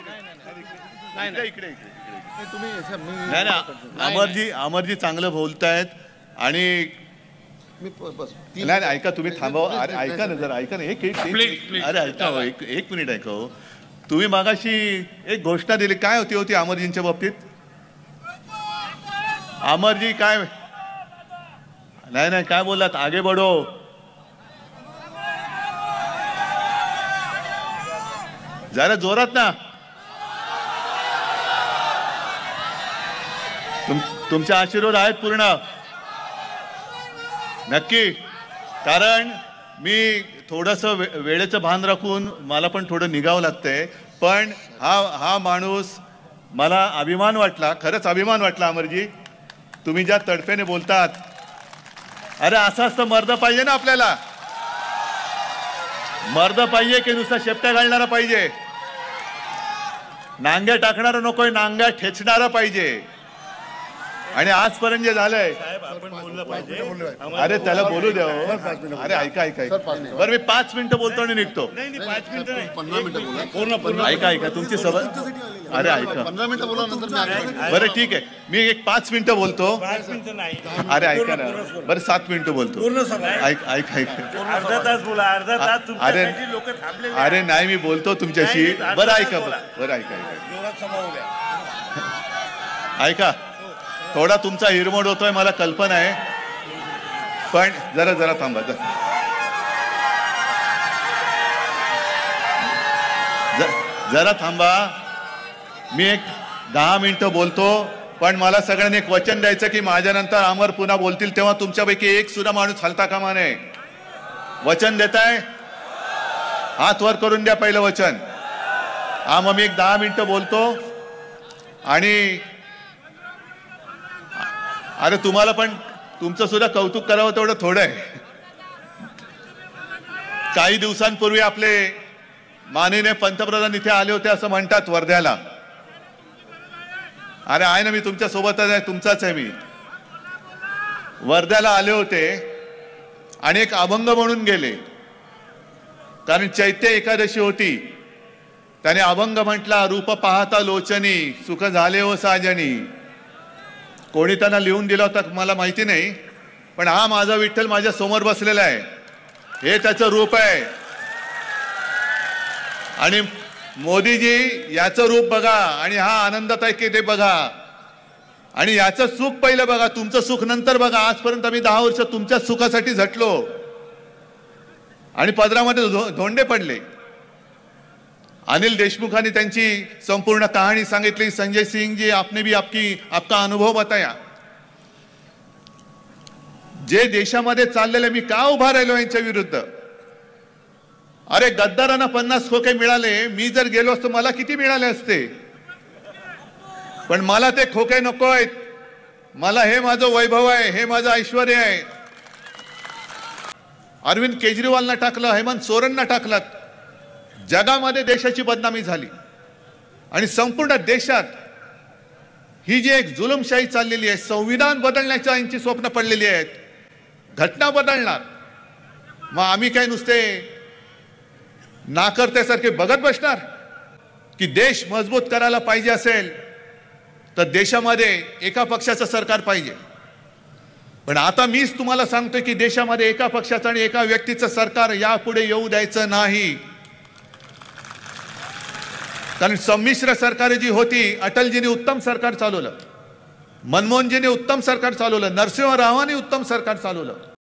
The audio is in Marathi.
इकडे इकडे तुम्ही नाही ना अमरजी चांगलं बोलतायत आणि नाही ऐका तुम्ही थांबवा. अरे ऐका ना जरा ऐका ना एक अरे ऐका एक मिनिट ऐका. तुम्ही मागाशी एक घोषणा दिली काय होती अमरजींच्या बाबतीत. अमरजी काय नाही काय बोललात आगे बढो. जरा जोरात ना. तुमचे आशीर्वाद आहेत पूर्ण नक्की. कारण मी थोडंसं वेळेचं भान राखून मला पण थोडं निघावं लागतंय. पण हा माणूस मला अभिमान वाटला. खरंच अभिमान वाटला अमरजी. तुम्ही ज्या तडफेने बोलतात. अरे असं असतं मर्द पाहिजे ना आपल्याला. मर्द पाहिजे की नुसता शेपट्या घालणारा पाहिजे. नांग्या टाकणारा नकोय नांग्या ठेचणारा पाहिजे. आणि आजपर्यंत जे झालंय अरे त्याला बोलू द्या. अरे ऐका बरं मी 5 मिनिटं बोलतो आणि निघतो. ऐका तुमची सवय. अरे ऐका बरं ठीक आहे मी एक 5 मिनिटं बोलतो. अरे ऐका ना बरं 7 मिनिटं बोलतो. अरे नाही मी बोलतो तुमच्याशी. बरं ऐका ऐका थोडा तुमचा हिरमोड होतोय मला कल्पना आहे. पण जरा थांबा. जरा थांबा. मी एक 10 मिनिटं बोलतो. पण मला सगळ्यांनी एक वचन द्यायचं की माझ्यानंतर अमर पुन्हा बोलतील तेव्हा तुमच्यापैकी एक सुद्धा माणूस हलता कामा नये. वचन देताय. हात वर करून द्या पहिलं वचन. मग मी एक 10 मिनिटं बोलतो. आणि अरे तुम्हाला पण तुमचं सुद्धा कौतुक करावं तेवढं थोडं आहे. काही दिवसांपूर्वी आपले माननीय पंतप्रधान इथे आले होते असं म्हणतात वर्ध्याला. अरे आहे ना मी तुमच्या सोबतच आहे. तुमचाच आहे मी. वर्ध्याला आले होते आणि एक अभंग म्हणून गेले. कारण चैत्य एकादशी होती. त्याने अभंग म्हटला रूप पाहता लोचनी सुख झाले हो साजनी. कोणी त्यांना लिहून दिला होता मला माहिती नाही. पण हा माझा विठ्ठल माझ्या समोर बसलेला आहे. हे त्याचं रूप आहे. आणि मोदीजी याचं रूप बघा आणि हा आनंदात आहे की ते बघा. आणि याचं सुख पहिलं बघा. तुमचं सुख नंतर बघा. आजपर्यंत आम्ही 10 वर्ष तुमच्या सुखासाठी झटलो आणि पदरामध्ये धोंडे पडले. अनिल देशमुखांनी त्यांची संपूर्ण कहाणी सांगितली. संजय सिंह जी आपने भी आपका अनुभव बताया. जे देशामध्ये चाललेले मी का उभा राहिलो यांच्या विरुद्ध. अरे गद्दारांना 50 खोके मिळाले. मी जर गेलो असतो मला किती मिळाले असते. पण मला ते खोके नकोयत. मला हे माझं वैभव आहे. हे माझं ऐश्वर्य आहे. अरविंद केजरीवालना टाकलं. हेमंत सोरेनना टाकलं. जगामध्ये देशाची बदनामी झाली. आणि संपूर्ण देशात ही जी एक जुलमशाही चाललेली आहे. संविधान बदलण्याच्या यांची स्वप्न पडलेली आहेत. घटना बदलणार. मग आम्ही काय नुसते नाकर्त्यासारखे बघत बसणार. की देश मजबूत करायला पाहिजे असेल तर देशामध्ये एका पक्षाचं सरकार पाहिजे. पण आता मीच तुम्हाला सांगतोय की देशामध्ये एका पक्षाचं आणि एका व्यक्तीचं सरकार यापुढे येऊ द्यायचं नाही. कारण संमिश्र सरकार जी होती अटलजीने उत्तम सरकार चालवलं. मनमोहनजीने उत्तम सरकार चालवलं. नरसिंह रावांनी उत्तम सरकार चालवलं.